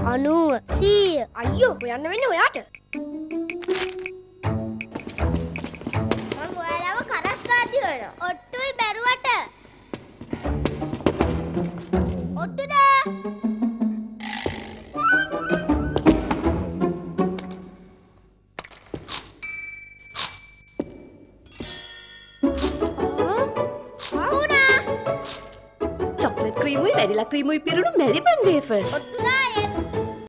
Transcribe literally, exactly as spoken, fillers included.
අනූව සීය. අයියෝ හොයන්න වෙන්නේ ඔයාට. මම ඔයාලව කරස් ගාති වෙනවා. ඔට්ටුයි බැරුවට. ඔට්ටුද? chocolate cream uයි vanilla cream uයි පිරුණු Maliban Wefers.